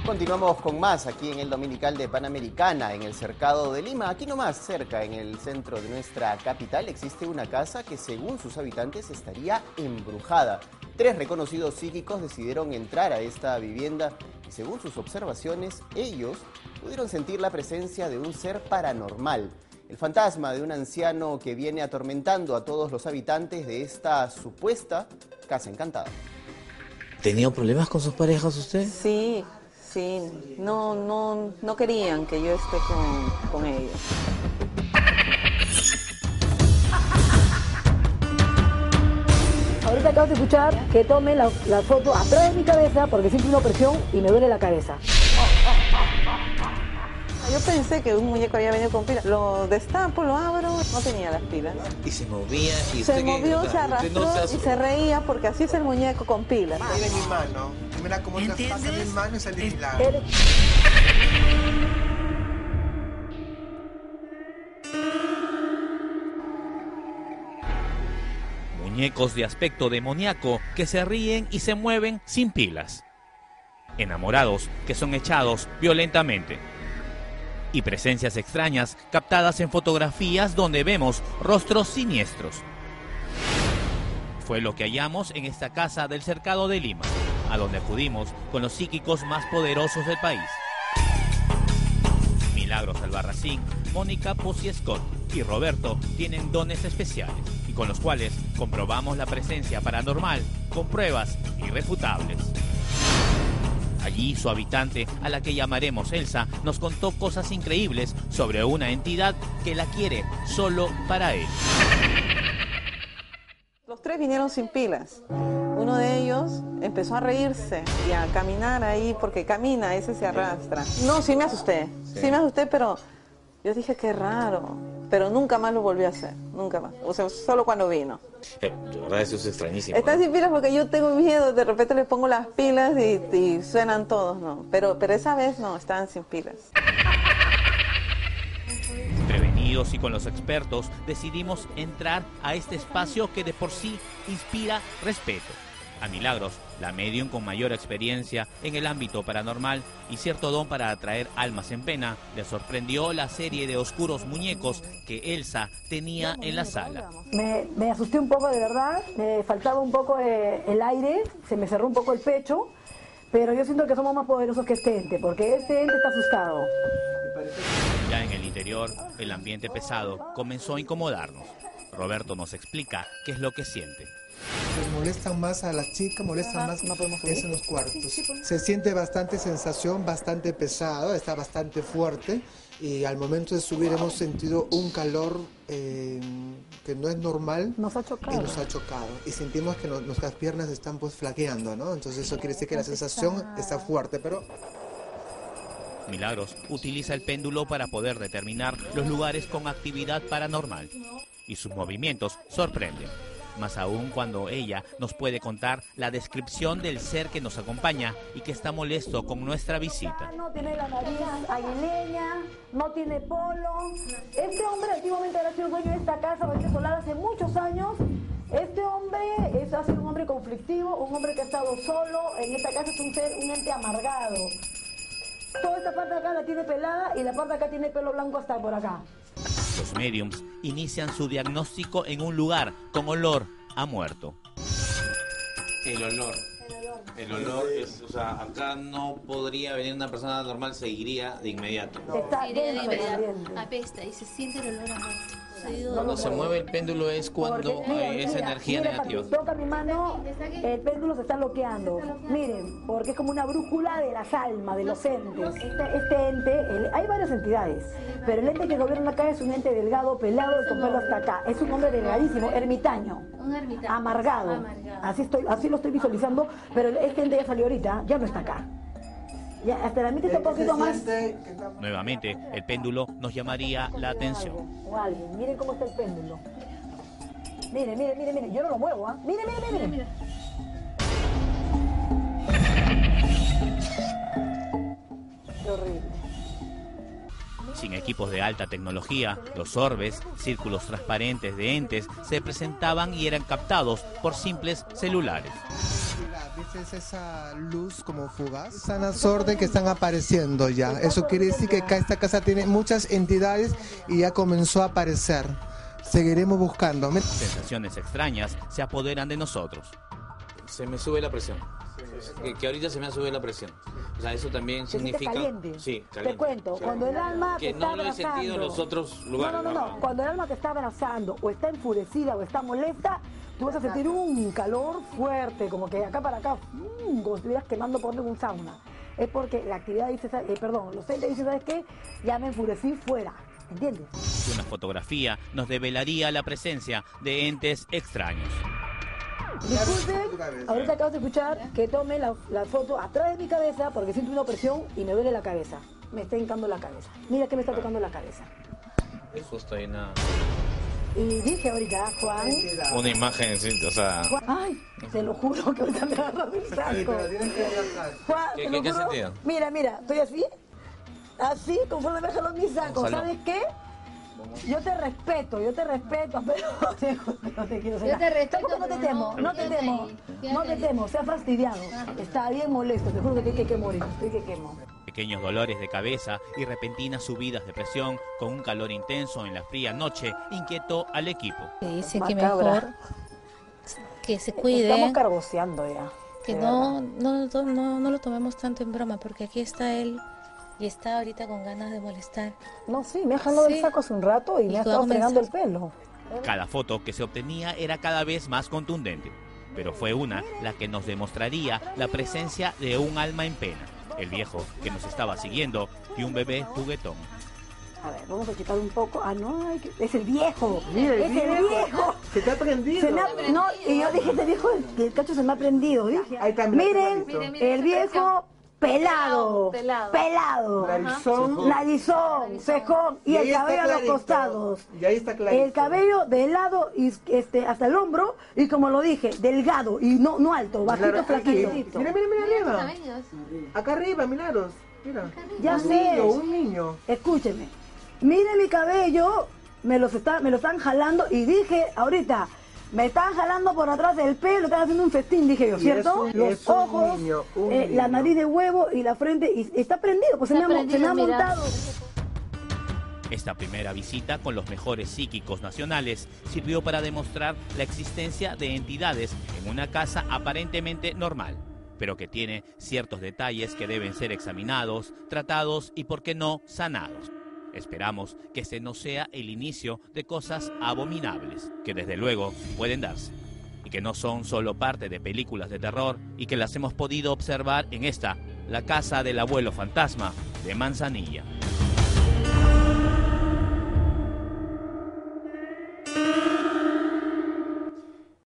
Continuamos con más aquí en el Dominical de Panamericana, en el Cercado de Lima. Aquí nomás, cerca, en el centro de nuestra capital, existe una casa que según sus habitantes estaría embrujada. 3 reconocidos psíquicos decidieron entrar a esta vivienda y según sus observaciones, ellos pudieron sentir la presencia de un ser paranormal. El fantasma de un anciano que viene atormentando a todos los habitantes de esta supuesta casa encantada. ¿Tenía problemas con sus parejas usted? Sí, no querían que yo esté con ellos. Ahorita acabo de escuchar que tome la foto atrás de mi cabeza porque siento una opresión y me duele la cabeza. Yo pensé que un muñeco había venido con pilas. Lo destapo, lo abro, no tenía las pilas. Y se movía. Y se movió, se arrastró y se reía porque así es el muñeco con pilas. Mira mi mano. Mira cómo traspasa mi mano y sale milagro. Muñecos de aspecto demoníaco que se ríen y se mueven sin pilas. Enamorados que son echados violentamente. Y presencias extrañas captadas en fotografías donde vemos rostros siniestros. Fue lo que hallamos en esta casa del Cercado de Lima, a donde acudimos con los psíquicos más poderosos del país. Milagros Albarracín, Mónica Pozzi Scott y Roberto tienen dones especiales y con los cuales comprobamos la presencia paranormal con pruebas irrefutables. Allí su habitante, a la que llamaremos Elsa, nos contó cosas increíbles sobre una entidad que la quiere solo para él. Los 3 vinieron sin pilas. Uno de ellos empezó a reírse y a caminar ahí, porque camina, ese se arrastra. No, sí me asusté, pero yo dije qué raro, pero nunca más lo volví a hacer, nunca más, o sea, solo cuando vino. De verdad eso es extrañísimo. Están sin pilas porque yo tengo miedo, de repente les pongo las pilas y suenan todos, no, pero esa vez no, estaban sin pilas. Prevenidos y con los expertos, decidimos entrar a este espacio que de por sí inspira respeto. A Milagros, la medium con mayor experiencia en el ámbito paranormal y cierto don para atraer almas en pena, le sorprendió la serie de oscuros muñecos que Elsa tenía en la sala. Me asusté un poco, de verdad, me faltaba un poco el aire, se me cerró un poco el pecho, pero yo siento que somos más poderosos que este ente, porque este ente está asustado. Ya en el interior, el ambiente pesado comenzó a incomodarnos. Roberto nos explica qué es lo que siente. Pues molestan más a las chicas, molestan más es en los cuartos. Se siente bastante sensación, bastante pesado, está bastante fuerte y al momento de subir hemos sentido un calor que no es normal. Nos ha chocado. Y nos ha chocado. Y sentimos que nuestras piernas están pues flaqueando, ¿no? Entonces eso quiere decir que la sensación está fuerte, pero... Milagros utiliza el péndulo para poder determinar los lugares con actividad paranormal. Y sus movimientos sorprenden. Más aún cuando ella nos puede contar la descripción del ser que nos acompaña y que está molesto con nuestra visita. No tiene la nariz aguileña, no tiene polo. Este hombre antiguamente había sido dueño de esta casa, venezolana hace muchos años. Este hombre ha sido un hombre conflictivo, un hombre que ha estado solo. En esta casa es un ente amargado. Toda esta parte de acá la tiene pelada y la parte de acá tiene pelo blanco hasta por acá. Los mediums inician su diagnóstico en un lugar con olor a muerto. El olor es, o sea, acá no podría venir una persona normal, se iría de inmediato. Apesta y se siente el olor a muerto. Cuando se mueve el péndulo es cuando hay esa energía negativa. Toca mi mano, el péndulo se está bloqueando. Miren, porque es como una brújula de las almas, de los entes. Este ente, hay varias entidades, pero el ente que gobierna acá es un ente delgado, pelado y con pelo hasta acá. Es un hombre delgadísimo, ermitaño, amargado. Así lo estoy visualizando, pero este ente ya salió ahorita, ya no está acá. Ya, hasta la mitad está un poquito más. Nuevamente, el péndulo nos llamaría la atención. Miren cómo está el péndulo. Miren. Yo no lo muevo, ¿ah? Miren. Qué horrible. Sin equipos de alta tecnología, los orbes, círculos transparentes de entes, se presentaban y eran captados por simples celulares. Es esa luz como fugaz. Sanas orden que están apareciendo ya. Eso quiere decir que esta casa tiene muchas entidades y ya comenzó a aparecer. Seguiremos buscando. Sensaciones extrañas se apoderan de nosotros. Se me sube la presión. Que ahorita se me ha subido la presión. O sea, eso también significa... Caliente. Sí, caliente. Te cuento, sí. cuando el alma te que está no lo he abrazando... sentido en los otros lugares. No. Cuando el alma te está abrazando o está enfurecida o está molesta, tú vas a sentir un calor fuerte, como que acá para acá, como si estuvieras quemando por un sauna. Es porque la actividad dice, los entes dicen, ¿sabes qué? Ya me enfurecí, fuera. ¿Entiendes? Una fotografía nos develaría la presencia de entes extraños. Disculpen, ahorita acabas de escuchar que tome la foto atrás de mi cabeza porque siento una opresión y me duele la cabeza. Me está hincando la cabeza. Mira que me está tocando la cabeza. Justo ahí nada. Y dije ahorita, Juan... Una imagen, sí, o sea... Ay, te lo juro que ahorita me agarra mi saco. Juan, ¿Qué sentido? Mira, estoy así, conforme me jaló mi saco. ¿Sabes qué? Yo te respeto, pero no te quiero sacar. Yo te respeto, Tampoco no te temo, se ha fastidiado. Está bien molesto, te juro que estoy que morir, estoy que quemo. Pequeños dolores de cabeza y repentinas subidas de presión con un calor intenso en la fría noche inquietó al equipo. Dice que mejor que se cuide. Estamos cargoseando ya. Que no lo tomemos tanto en broma, porque aquí está él y está ahorita con ganas de molestar. No, sí, me ha jalado el saco hace un rato y me ha estado fregando el pelo. Cada foto que se obtenía era cada vez más contundente, pero fue una la que nos demostraría la presencia de un alma en pena, el viejo que nos estaba siguiendo y un bebé juguetón. A ver, vamos a quitar un poco. Ah, no, es el viejo. Mira, es el viejo. Se te ha prendido. No, y yo dije, este viejo, el cacho se me ha prendido. Ahí está, miren, el viejo pelado, narizón, cejón y el cabello a los costados. Y ahí está clarito. El cabello de lado y hasta el hombro y como lo dije, delgado y no alto, bajito, flaquito. Mira arriba. Acá arriba, Milagros. Mira. Ya sé. Un niño. Escúcheme. Mire mi cabello, me lo están jalando y dije ahorita, me están jalando por atrás del pelo, están haciendo un festín, dije yo, ¿cierto? Los ojos, la nariz de huevo y la frente, y está prendido, pues se me ha montado. Esta primera visita con los mejores psíquicos nacionales sirvió para demostrar la existencia de entidades en una casa aparentemente normal, pero que tiene ciertos detalles que deben ser examinados, tratados y, por qué no, sanados. Esperamos que este no sea el inicio de cosas abominables, que desde luego pueden darse, y que no son solo parte de películas de terror y que las hemos podido observar en esta, la casa del abuelo fantasma de Manzanilla.